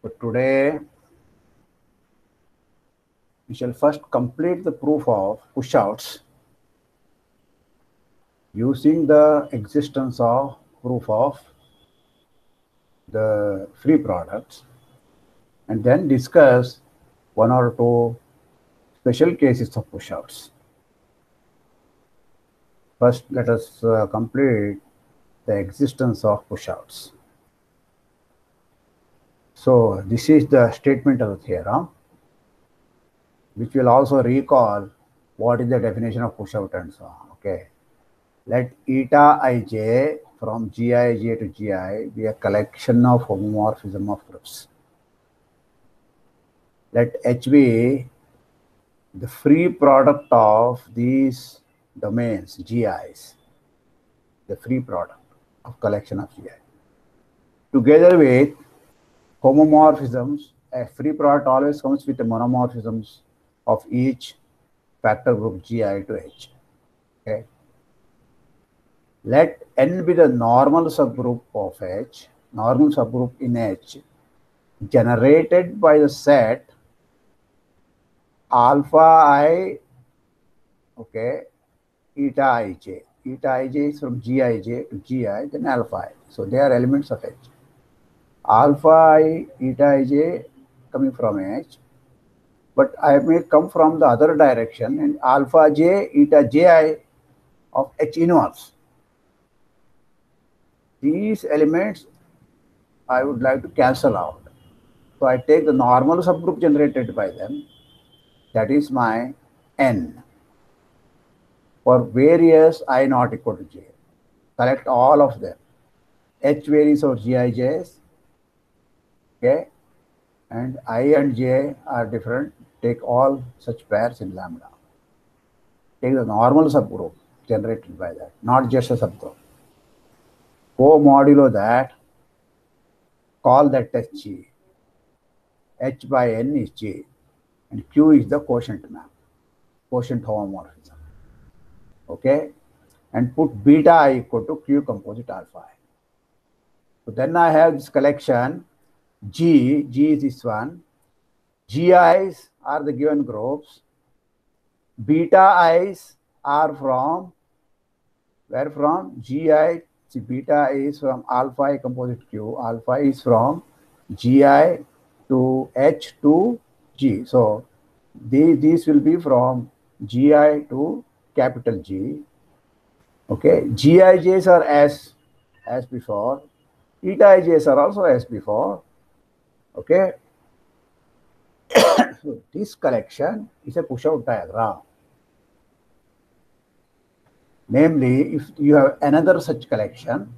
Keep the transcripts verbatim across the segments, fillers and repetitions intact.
So today we shall first complete the proof of push-outs using the existence of proof of the free products, and then discuss one or two special cases of push-outs. First, let us uh, complete the existence of push-outs. So this is the statement of the theorem, which will also recall what is the definition of push-out and so on. Okay. Let eta ij from Gij to Gi be a collection of homomorphism of groups. Let H be the free product of these domains, Gi's, the free product of collection of Gi. Together with homomorphisms, a free product always comes with the monomorphisms of each factor group Gi to H. Okay. Let N be the normal subgroup of H, normal subgroup in H, generated by the set alpha I, okay, eta ij. Eta ij is from Gij to Gi, then alpha I. So they are elements of H. Alpha I, eta ij coming from H, but I may come from the other direction and alpha j, eta ji of H inverse. These elements I would like to cancel out. So I take the normal subgroup generated by them, that is my N, for various I not equal to J. Collect all of them. H varies over Gij's, okay, and I and J are different. Take all such pairs in lambda. Take the normal subgroup generated by that, not just a subgroup. Co modulo that, call that as G. H by N is G, and Q is the quotient map, quotient homomorphism. Okay, and put beta I equal to Q composite alpha I. So then I have this collection G, G is this one, Gi's are the given groups, beta I's are from, where from? Gi, see, beta is from alpha I composite Q, alpha is from Gi to H to G. So these, these will be from Gi to capital G. Okay, Gij's are as, as before, eta ij's are also as before. Okay, so this collection is a push-out diagram. Namely, if you have another such collection,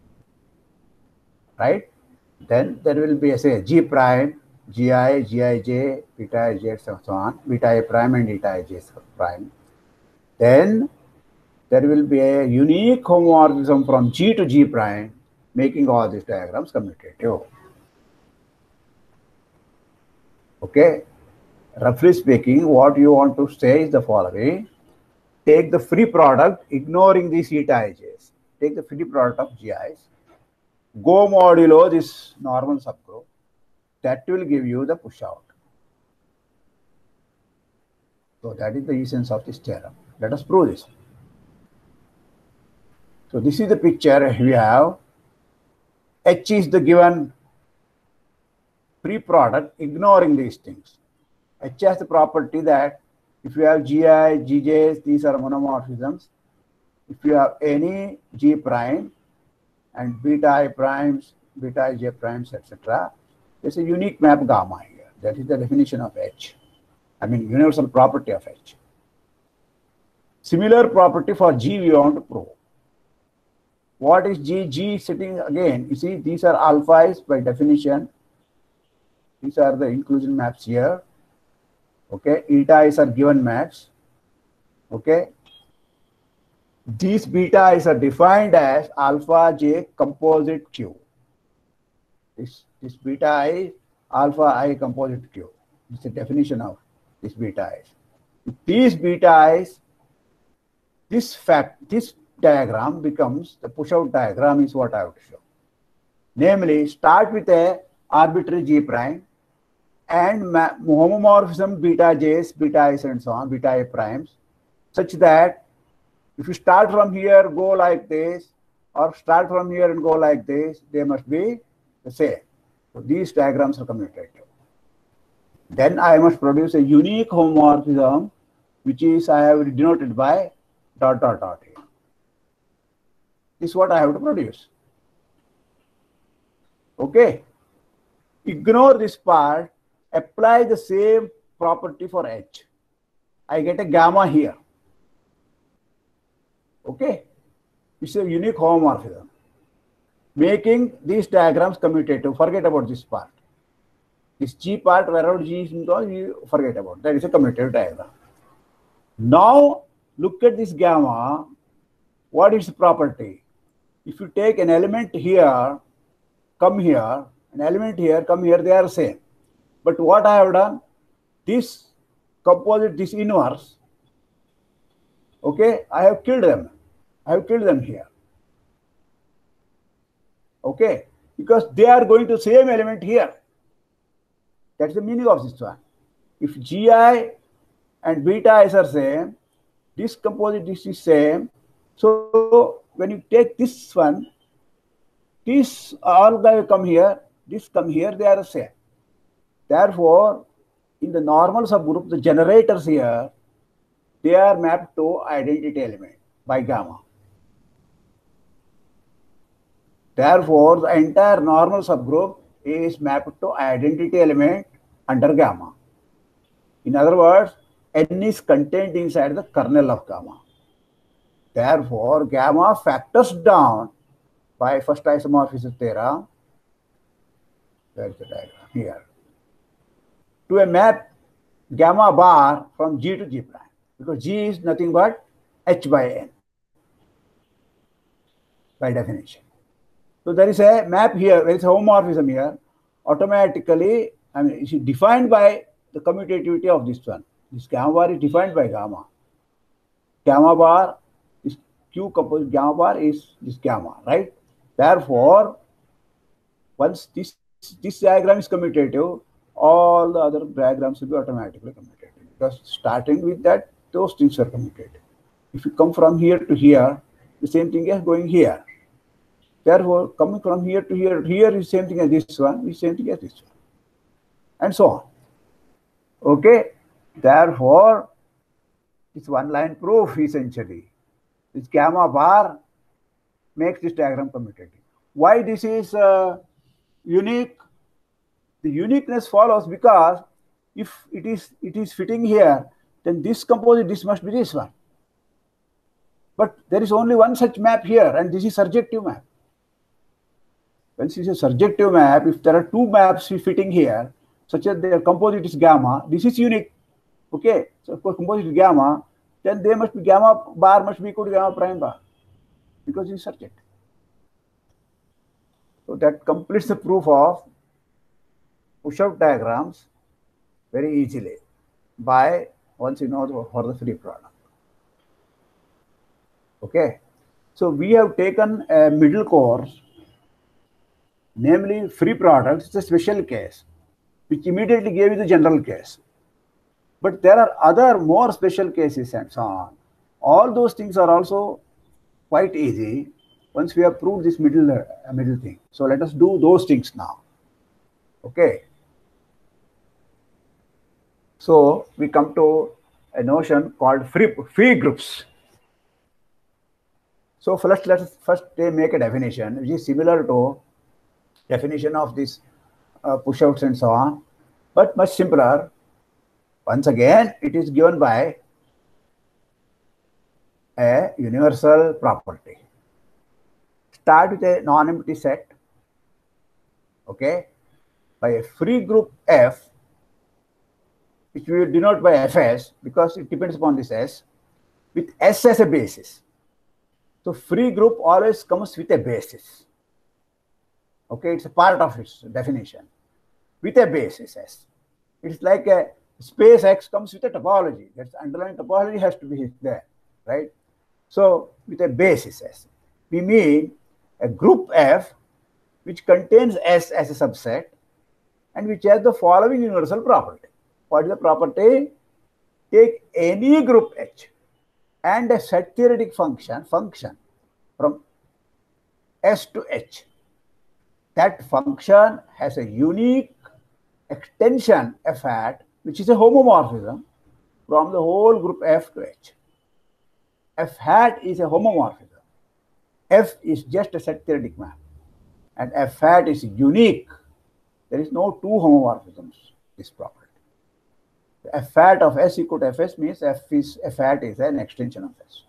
right, then there will be a say G prime, Gi, Gij, beta ij, so on, beta I prime and eta ij prime. Then there will be a unique homomorphism from G to G prime, making all these diagrams commutative. Okay, roughly speaking, what you want to say is the following. Take the free product, ignoring these eta ij's. Take the free product of Gi's. Go modulo this normal subgroup. That will give you the push out. So that is the essence of this theorem. Let us prove this. So this is the picture we have. H is the given free product, ignoring these things. H has the property that if you have Gi, Gj's, these are monomorphisms. If you have any G prime and beta I primes, beta I J primes, et cetera, there's a unique map gamma here. That is the definition of H. I mean, universal property of H. Similar property for G we want to prove. What is G? G sitting again. You see, these are alphas by definition. These are the inclusion maps here. Okay, eta is are given maps. Okay, these beta is are defined as alpha j composite Q. This this beta I alpha I composite Q. This is the definition of this beta I's. These beta I's, this fact, this diagram becomes the push-out diagram is what I have to show. Namely, start with a arbitrary G prime and homomorphism beta J's, beta I's and so on, beta A primes, such that if you start from here, go like this, or start from here and go like this, they must be the same. So these diagrams are commutative. Then I must produce a unique homomorphism, which is I have denoted by dot dot dot here. This is what I have to produce. Okay. Ignore this part, apply the same property for H. I get a gamma here. Okay. It's a unique homomorphism, making these diagrams commutative. Forget about this part. This G part, wherever G is involved, you forget about. That is a commutative diagram. Now, look at this gamma. What is the property? If you take an element here, come here, an element here, come here, they are the same. But what I have done, this composite, this inverse, okay, I have killed them. I have killed them here. Okay, because they are going to same element here. That's the meaning of this one. If Gi and beta I's are same, this composite, this is same. So when you take this one, this all guy come here, this come here, they are the same. Therefore, in the normal subgroup, the generators here, they are mapped to identity element by gamma. Therefore, the entire normal subgroup is mapped to identity element under gamma. In other words, N is contained inside the kernel of gamma. Therefore, gamma factors down by first isomorphism theorem. Where is the diagram? Here. To a map gamma bar from G to G prime, because G is nothing but H by N by definition. So there is a map here, there is a homomorphism here. Automatically, I mean, it is defined by the commutativity of this one. This gamma bar is defined by gamma. Gamma bar is Q composite gamma bar is this gamma, right? Therefore, once this this diagram is commutative, all the other diagrams will be automatically commutative, because starting with that, those things are commutative. If you come from here to here, the same thing is going here. Therefore, coming from here to here, here is same thing as this one, is same thing as this one, and so on. Okay. Therefore, it's one line proof essentially. This gamma bar makes this diagram commutative. Why this is uh, unique? The uniqueness follows because if it is it is fitting here, then this composite, this must be this one. But there is only one such map here, and this is surjective map. When this is a surjective map, if there are two maps fitting here, such as their composite is gamma, this is unique. Okay, so of course composite is gamma, then they must be gamma bar must be equal to gamma prime bar, because it is surjective. So that completes the proof of push-out diagrams very easily by once you know the, for the free product. Okay, so we have taken a middle course, namely free products. It's a special case which immediately gave you the general case. But there are other more special cases and so on. All those things are also quite easy once we have proved this middle, uh, middle thing. So let us do those things now. Okay. So we come to a notion called free, free groups. So first, let us first make a definition which is similar to definition of this uh, push-outs and so on, but much simpler. Once again, it is given by a universal property. Start with a non-empty set, okay, by a free group F, which we will denote by Fs because it depends upon this S, with S as a basis. So free group always comes with a basis. Okay, it's a part of its definition. With a basis S. It's like a space X comes with a topology. That's underlying topology has to be there, right? So with a basis S, we mean a group F which contains S as a subset and which has the following universal property. What is the property? Take any group H and a set theoretic function function from S to H. That function has a unique extension F hat, which is a homomorphism from the whole group F to H. F hat is a homomorphism. F is just a set theoretic map, and F hat is unique. There is no two homomorphisms this property. The F hat of S equal to Fs means F is F hat is an extension of S.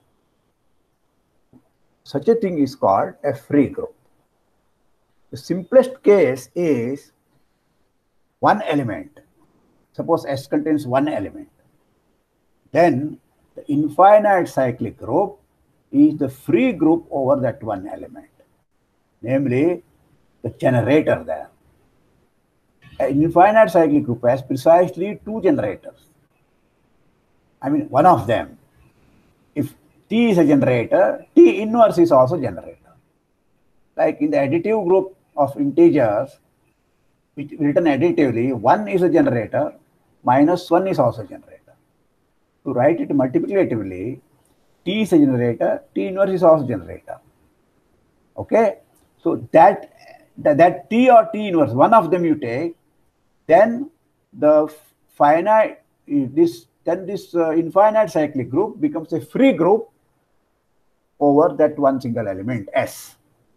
Such a thing is called a free group. The simplest case is one element. Suppose S contains one element. Then the infinite cyclic group is the free group over that one element, namely the generator there. An infinite cyclic group has precisely two generators. I mean, one of them. If T is a generator, T inverse is also generator. Like in the additive group of integers, which written additively, one is a generator, minus one is also a generator. To write it multiplicatively, T is a generator, T inverse is also a generator. Okay? So that, that, that T or T inverse, one of them you take, then the finite, this, then this uh, infinite cyclic group becomes a free group over that one single element, S.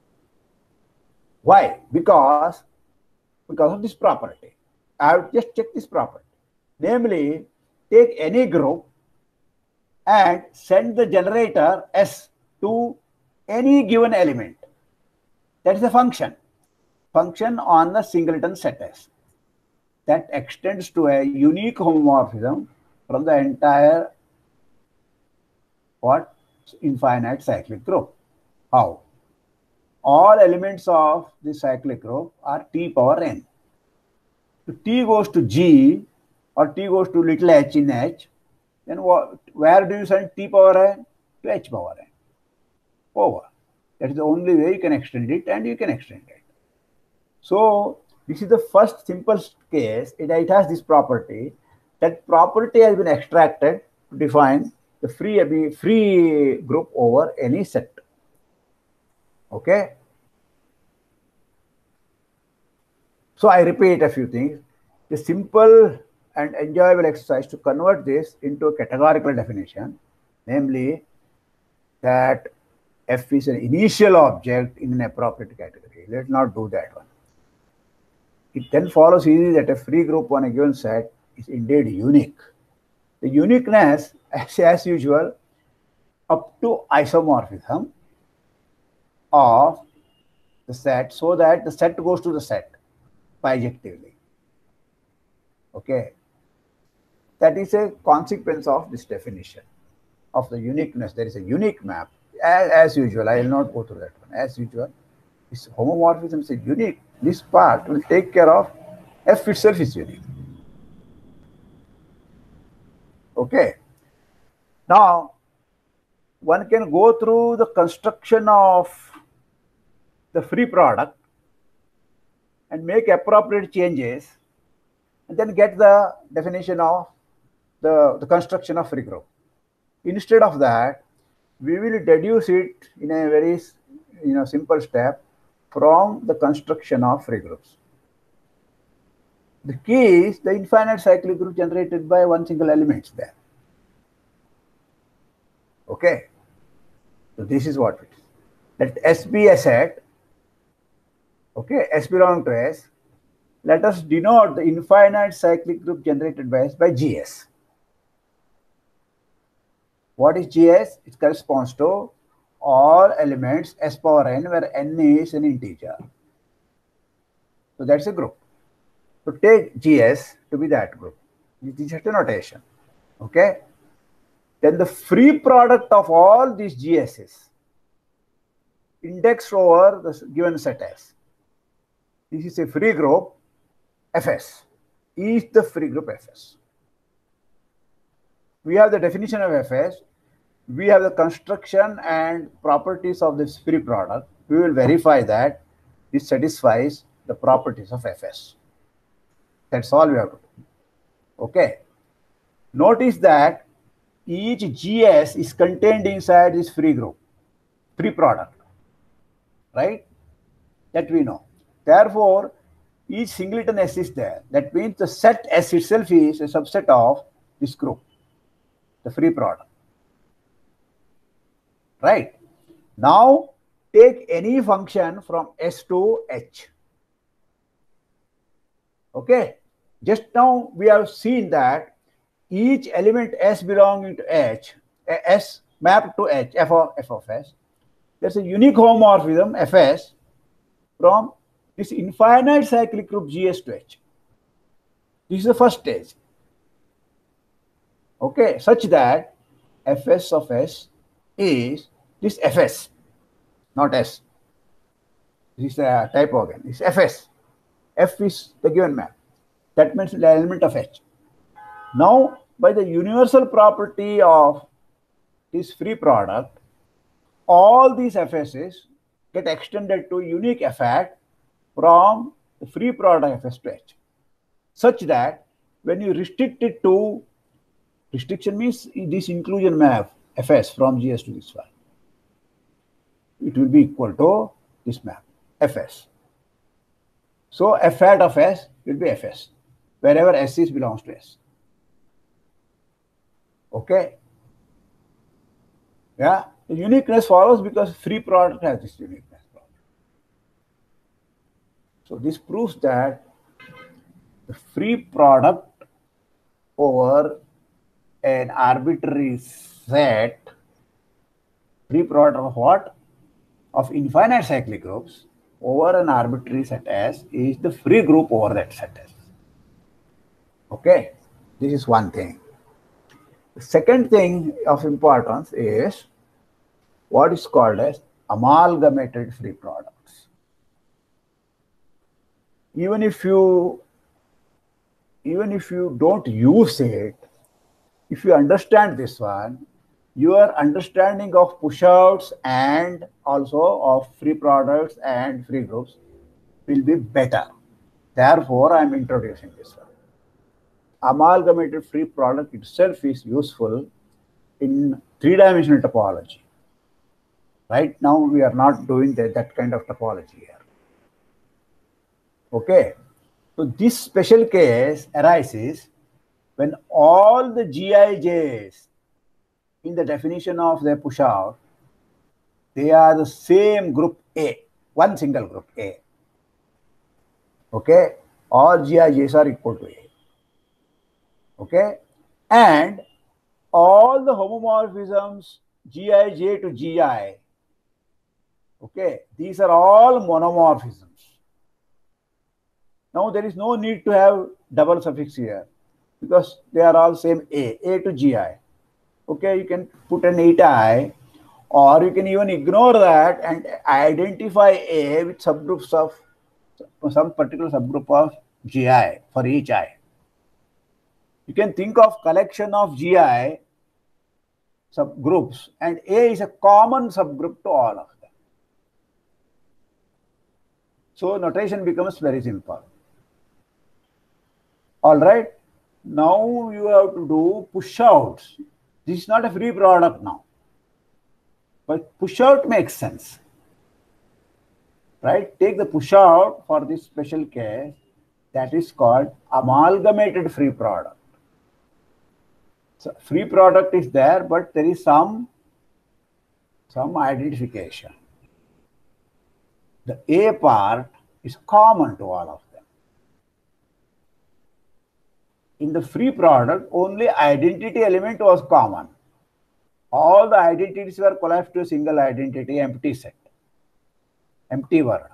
Why? Because, because of this property. I have just checked this property. Namely, take any group and send the generator S to any given element. That is a function. Function on the singleton set S. That extends to a unique homomorphism from the entire what? Infinite cyclic group. How? All elements of the cyclic group are T power n. If T goes to G or T goes to little h in H, then what, where do you send T power n? To H power n. Over. That is the only way you can extend it, and you can extend it. So this is the first simplest case. It, it has this property. That property has been extracted to define the free, free group over any set. Okay. So I repeat a few things. The simple and enjoyable exercise to convert this into a categorical definition, namely that F is an initial object in an appropriate category. Let's not do that one. It then follows easily that a free group on a given set is indeed unique. The uniqueness, as, as usual, up to isomorphism of the set, so that the set goes to the set bijectively. Okay. That is a consequence of this definition of the uniqueness. There is a unique map. As, as usual, I will not go through that one. As usual, this homomorphism is unique. This part will take care of F itself is unique. Okay. Now, one can go through the construction of the free product and make appropriate changes, and then get the definition of the, the construction of free group. Instead of that, we will deduce it in a very you know, simple step from the construction of free groups. The key is the infinite cyclic group generated by one single element there. Okay. So this is what it is. Let S be a set. Okay. S belong to S. Let us denote the infinite cyclic group generated by S by G S. What is G S? It corresponds to all elements S power n where n is an integer. So that's a group. So take G S to be that group. This is just a notation. Okay. Then the free product of all these G S's indexed over the given set S. This is a free group F S. Is the free group F S. We have the definition of F S. We have the construction and properties of this free product. We will verify that this satisfies the properties of F S. That's all we have to do. Okay. Notice that each G S is contained inside this free group, free product, right? That we know. Therefore, each singleton S is there. That means the set S itself is a subset of this group, the free product. Right? Now, take any function from S to H. Okay? Just now we have seen that each element S belonging to H, S mapped to H, f of, f of S, there's a unique homomorphism Fs from this infinite cyclic group G S to H. This is the first stage. Okay, such that Fs of S is this Fs, not S. This is a typo again. It's Fs. F is the given map. That means the element of H. Now, by the universal property of this free product, all these Fs's get extended to unique F hat from the free product Fs to H, such that when you restrict it to, restriction means this inclusion map Fs from G S to this one, it will be equal to this map Fs. So F hat of S will be Fs, wherever S is belongs to S. Okay? Yeah, the uniqueness follows because free product has this uniqueness problem. So this proves that the free product over an arbitrary set, free product of what? Of infinite cyclic groups over an arbitrary set S is the free group over that set S. Okay, this is one thing. The second thing of importance is what is called as amalgamated free products. Even if you even if you don't use it, if you understand this one, your understanding of push-outs and also of free products and free groups will be better. Therefore, I am introducing this one. Amalgamated free product itself is useful in three-dimensional topology. Right now, we are not doing that, that kind of topology here. Okay. So this special case arises when all the G I Js in the definition of the push out, they are the same group A, one single group A. Okay. All G I Js are equal to A. Okay. And all the homomorphisms G I J to G I, okay, these are all monomorphisms. Now there is no need to have double suffix here because they are all same A, A to G I. Okay, you can put an eta I, or you can even ignore that and identify A with subgroups of some particular subgroup of G I for each I. You can think of collection of G I subgroups and A is a common subgroup to all of them. So notation becomes very simple. All right. Now you have to do push outs. This is not a free product now. But push out makes sense. Right? Take the push out for this special case that is called amalgamated free product. So free product is there, but there is some, some identification. The A part is common to all of them. In the free product, only identity element was common. All the identities were collapsed to a single identity, empty set, empty word.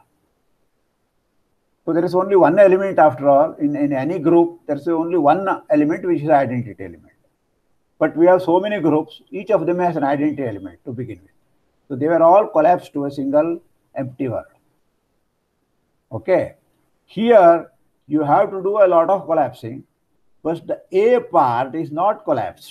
So there is only one element after all. In, in any group, there is only one element which is identity element. But we have so many groups, each of them has an identity element to begin with. So they were all collapsed to a single empty word. Okay. Here, you have to do a lot of collapsing, but the A part is not collapsed.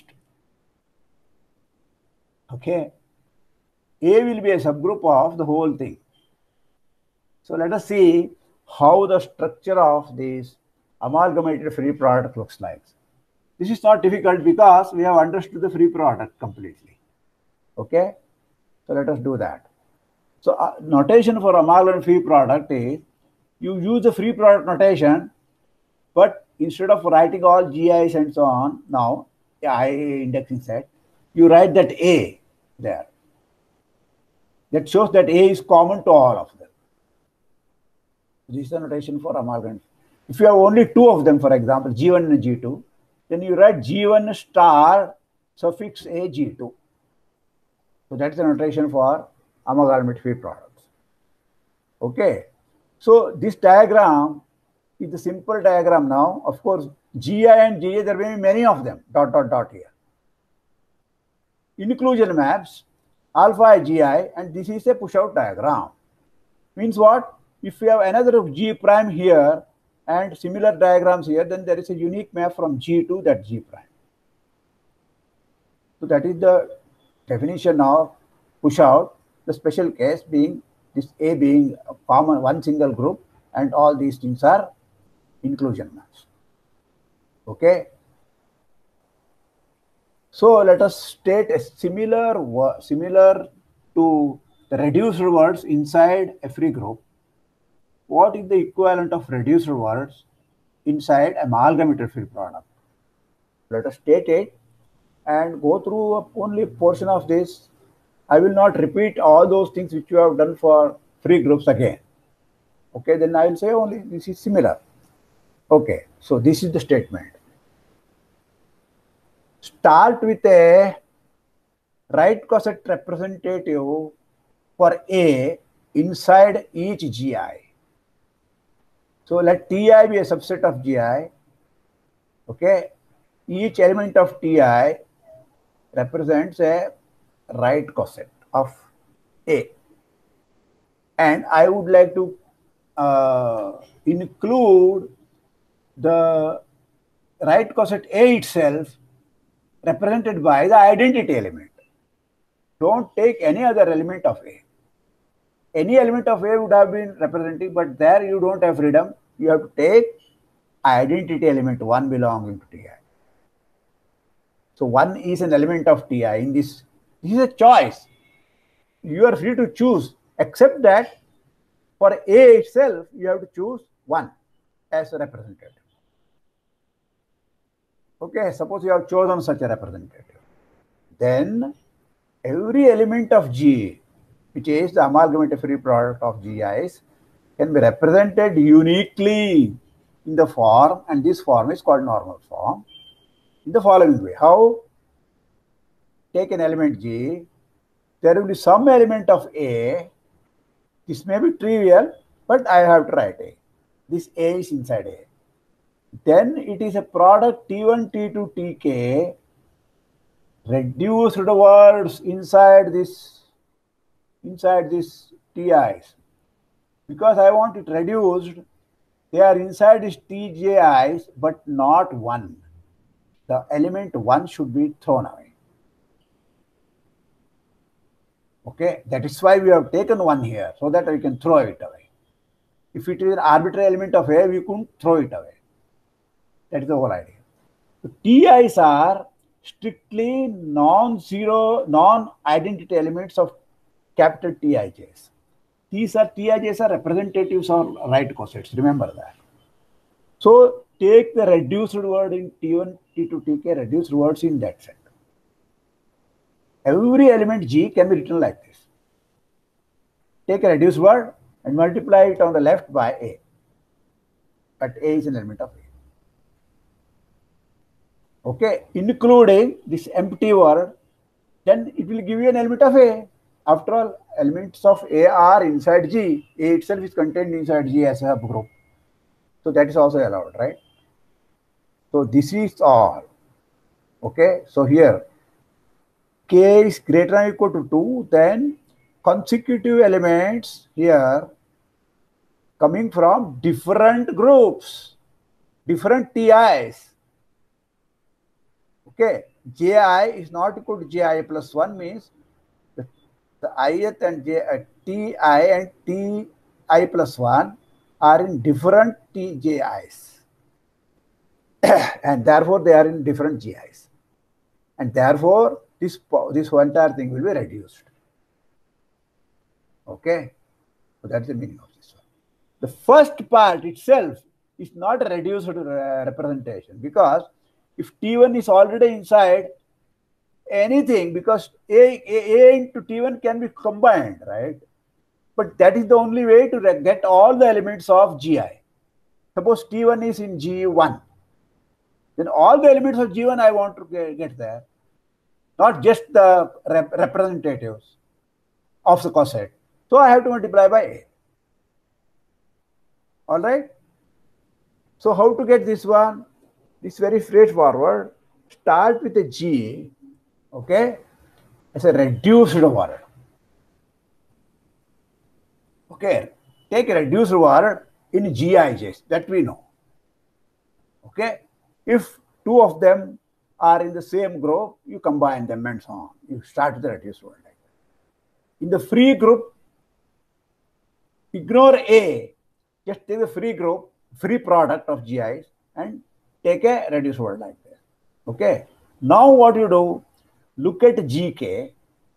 Okay. A will be a subgroup of the whole thing. So let us see how the structure of this amalgamated free product looks like. This is not difficult because we have understood the free product completely. Okay, so let us do that. So uh, notation for amalgamated free product is you use the free product notation, but instead of writing all G Is and so on, now the I A indexing set, you write that A there. That shows that A is common to all of them. This is the notation for amalgam. If you have only two of them, for example, G one and G two, then you write G one star suffix A G two. So that's the notation for amalgamated free products. Okay. So this diagram is the simple diagram now. Of course, G I and G A, there may be many of them, dot, dot, dot here. Inclusion maps, alpha I G I, and this is a push-out diagram. Means what? If we have another G prime here and similar diagrams here, then there is a unique map from G to that G prime. So that is the definition of push-out, the special case being this A being a common one single group, and all these things are inclusion maps. Okay. So let us state a similar similar to the reduced words inside a free group. What is the equivalent of reduced words inside amalgamated free product? Let us state it and go through only a portion of this. I will not repeat all those things which you have done for free groups again. Okay, then I will say only this is similar. Okay, so this is the statement. Start with a right coset representative for A inside each G I. So let Ti be a subset of Gi. Okay, each element of Ti represents a right coset of A, and I would like to uh, include the right coset A itself represented by the identity element. Don't take any other element of A. Any element of A would have been representing, but there you don't have freedom. You have to take identity element one belonging to Ti. So one is an element of Ti. In this, this is a choice. You are free to choose, except that for A itself, you have to choose one as a representative. Okay, suppose you have chosen such a representative. Then every element of G, which is the amalgamated free product of G Is, can be represented uniquely in the form, and this form is called normal form, in the following way. How? Take an element G, there will be some element of A. This may be trivial, but I have to write A. This A is inside A. Then it is a product T one, T two, T K, reduced words inside this, inside this T Is. Because I want it reduced, they are inside these T J Is, but not one. The element one should be thrown away. Okay, that is why we have taken one here, so that we can throw it away. If it is an arbitrary element of A, we couldn't throw it away. That is the whole idea. So T Is are strictly non-zero, non-identity elements of capital T I Js. These are T I Js are representatives of right cosets. Remember that. So take the reduced word in T one, T two, T K, reduced words in that set. Every element G can be written like this. Take a reduced word and multiply it on the left by A. But A is an element of A. Okay, including this empty word, then it will give you an element of A. After all, elements of A are inside G. A itself is contained inside G as a subgroup. So that is also allowed, right? So this is all. Okay, so here K is greater than or equal to two, then consecutive elements here coming from different groups, different T Is. Okay, J I is not equal to J I plus one means the, the ith and J, uh, T I and T I plus one are in different T J Is. and therefore they are in different G Is. And therefore, this, this entire thing will be reduced. Okay? So that's the meaning of this one. The first part itself is not a reduced representation, because if T one is already inside anything, because A, A, A into T one can be combined, right? But that is the only way to get all the elements of G I. Suppose T one is in G one. Then all the elements of G one I want to get, get there, not just the rep representatives of the coset. So I have to multiply by A. All right? So how to get this one? This is very straightforward. Start with a G, okay, as a reduced word. Okay, take a reduced word in G I Js, that we know. Okay, if two of them are in the same group, you combine them and so on. You start with the reduced word like that. In the free group, ignore A, just take the free group, free product of G Is and take a reduced word like this. Okay, now what you do, look at G K.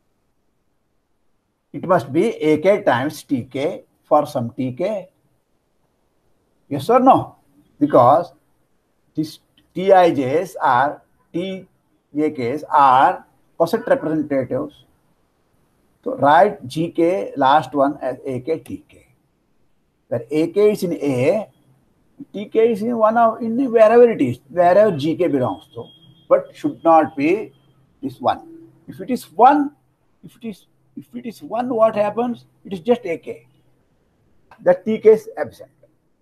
It must be A K times T K for some T K. Yes or no? Because these T I Js are T J Ks are coset representatives. So write G K last one as A K T K. Where A K is in A, T K is in one of in wherever it is, wherever G K belongs to, but should not be this one. If it is one, if it is if it is one, what happens? It is just A K. That T K is absent.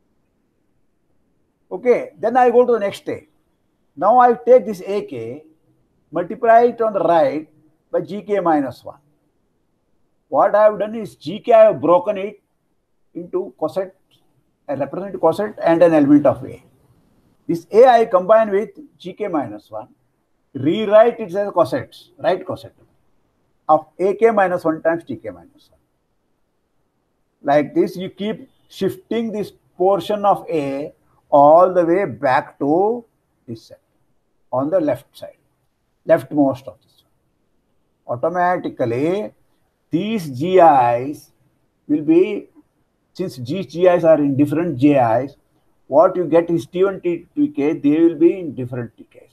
Okay, then I go to the next stage. Now I take this A K, multiply it on the right by G K minus one. What I have done is G K, I have broken it into coset, a representative coset and an element of A. This A I combine with G K minus one, rewrite it as cosets, right coset of A K minus one times T K minus one. Like this, you keep shifting this portion of A all the way back to this side, on the left side, leftmost of this one. Automatically, these G Is will be, since these G Is are in different J Is, what you get is T one, T two K, they will be in different T Ks.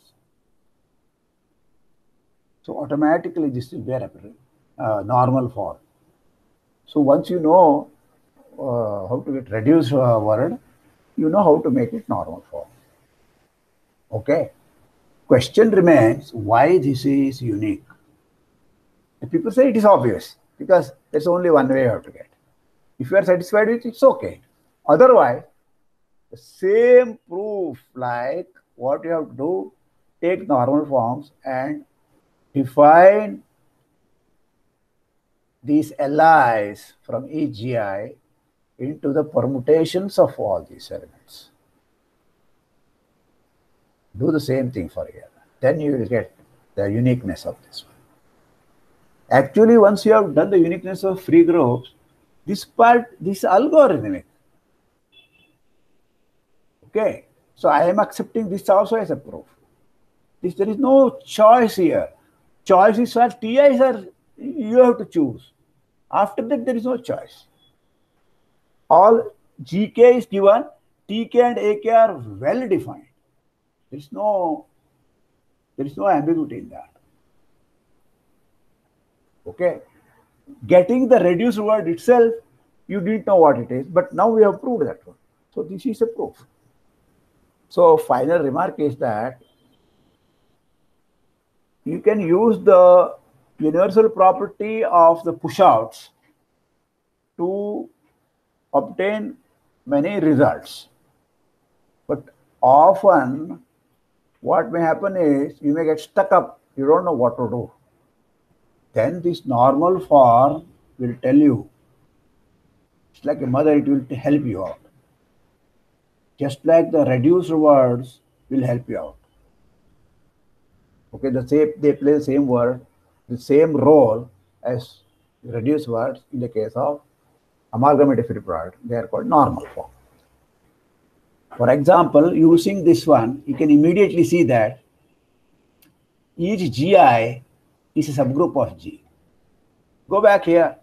So automatically this will be a uh, normal form. So once you know uh, how to get reduced uh, word, you know how to make it normal form. Okay. Question remains, why this is unique? The people say it is obvious, because there's only one way you have to get. If you are satisfied with it, it's okay. Otherwise, the same proof, like what you have to do, take normal forms and define these L Is from each G I into the permutations of all these elements. Do the same thing for here. Then you will get the uniqueness of this one. Actually, once you have done the uniqueness of free groups, this part, this algorithmic. Okay. So I am accepting this also as a proof. This, there is no choice here. Choices are T Is are, you have to choose. After that, there is no choice. All G K is given, T K and A K are well defined. There is no, there is no ambiguity in that. Okay. Getting the reduced word itself, you didn't know what it is, but now we have proved that one. So this is a proof. So final remark is that you can use the universal property of the pushouts to obtain many results. But often what may happen is you may get stuck up, you don't know what to do. Then this normal form will tell you. It's like a mother, it will help you out. Just like the reduced words will help you out. Okay, the same, they play the same word, the same role as reduced words in the case of amalgamated free product. They are called normal form. For example, using this one, you can immediately see that each G I is a subgroup of G. Go back here.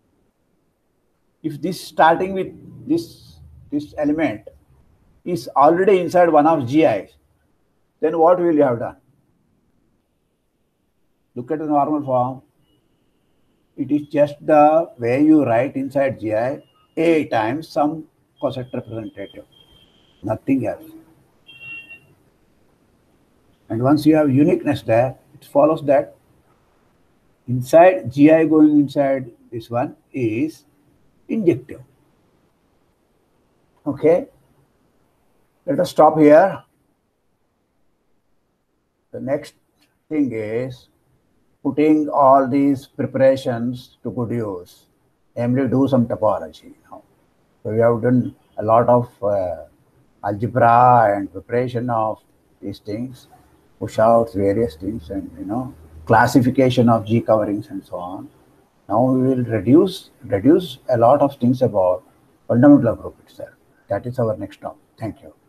If this starting with this, this element is already inside one of G Is, then what will you have done? Look at the normal form. It is just the way you write inside G I A times some coset representative, nothing else. And once you have uniqueness there, it follows that inside G I going inside this one is injective. Okay, let us stop here. The next thing is putting all these preparations to good use, namely do some topology now. So we have done a lot of uh, algebra and preparation of these things, push outs, various things, and you know, classification of G coverings and so on. Now we will reduce reduce a lot of things about fundamental group itself. That is our next topic. Thank you.